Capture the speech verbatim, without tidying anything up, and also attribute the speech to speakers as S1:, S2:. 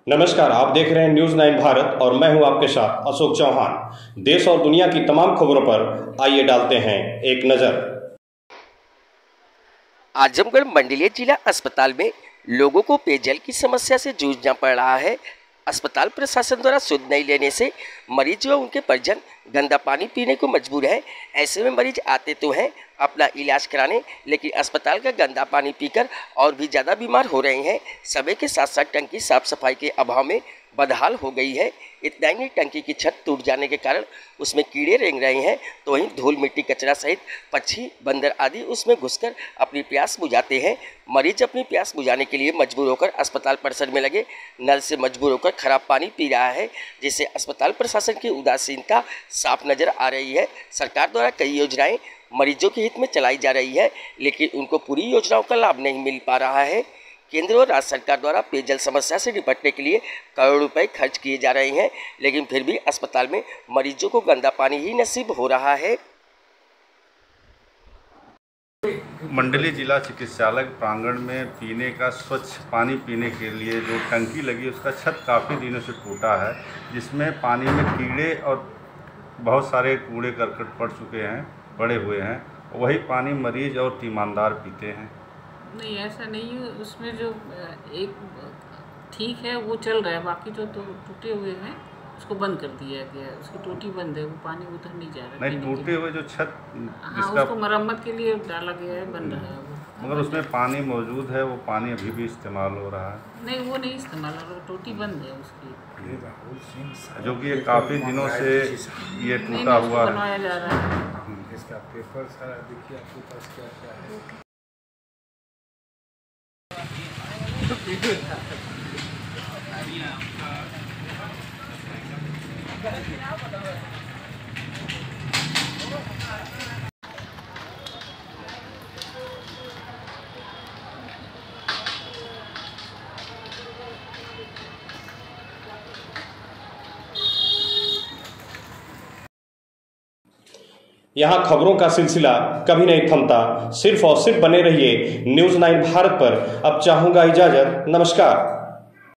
S1: नमस्कार, आप देख रहे हैं न्यूज नाइन भारत और मैं हूं आपके साथ अशोक चौहान। देश और दुनिया की तमाम खबरों पर आइए डालते हैं एक नजर।
S2: आजमगढ़ मंडलीय जिला अस्पताल में लोगों को पेयजल की समस्या से जूझना पड़ रहा है। अस्पताल प्रशासन द्वारा शुद्ध नहीं लेने से मरीज व उनके परिजन गंदा पानी पीने को मजबूर है। ऐसे में मरीज आते तो हैं अपना इलाज कराने, लेकिन अस्पताल का गंदा पानी पीकर और भी ज़्यादा बीमार हो रहे हैं। समय के साथ साथ टंकी साफ सफाई के अभाव में बदहाल हो गई है। इतना ही नहीं, टंकी की छत टूट जाने के कारण उसमें कीड़े रेंग रहे हैं, तो वहीं धूल मिट्टी कचरा सहित पक्षी बंदर आदि उसमें घुसकर अपनी प्यास बुझाते हैं। मरीज अपनी प्यास बुझाने के लिए मजबूर होकर अस्पताल परिसर में लगे नल से मजबूर होकर खराब पानी पी रहा है, जिससे अस्पताल प्रशासन की उदासीनता साफ नजर आ रही है। सरकार द्वारा कई योजनाएं मरीजों के हित में चलाई जा रही है, लेकिन उनको पूरी योजनाओं का लाभ नहीं मिल पा रहा है। केंद्र और राज्य सरकार द्वारा पेयजल समस्या से निपटने के लिए करोड़ों रुपए खर्च किए जा रहे हैं, लेकिन फिर भी अस्पताल में मरीजों को गंदा पानी ही नसीब हो रहा है।
S3: मंडली जिला चिकित्सालय प्रांगण में पीने का स्वच्छ पानी पीने के लिए जो टंकी लगी उसका छत काफ़ी दिनों से टूटा है, जिसमें पानी में कीड़े और बहुत सारे कूड़े करकट पड़ चुके हैं, पड़े हुए हैं। वही पानी मरीज और तीमानदार पीते हैं।
S4: नहीं, ऐसा नहीं है। उसमें जो एक ठीक है वो चल रहा है, बाकी जो तो टूटे हुए हैं उसको बंद कर दिया गया है। उसकी टोटी बंद है, वो पानी उधर नहीं जा रहा है।
S3: नहीं, टूटे हुए जो छत
S4: हाँ, उसको मरम्मत के लिए डाला गया है, बन रहा है वो।
S3: मगर उसमें पानी मौजूद है, वो पानी अभी भी इस्तेमाल हो रहा है।
S4: नहीं, वो नहीं इस्तेमाल हो रहा, टोटी बंद है उसकी,
S3: जो कि ये काफ़ी दिनों से ये टूटा हुआ है।
S4: बनाया जा रहा है।
S5: इसका पेपर सारा देखिए आपके पास क्या क्या है।
S1: यहाँ खबरों का सिलसिला कभी नहीं थमता। सिर्फ और सिर्फ बने रहिए न्यूज नाइन भारत पर। अब चाहूंगा इजाजत। नमस्कार।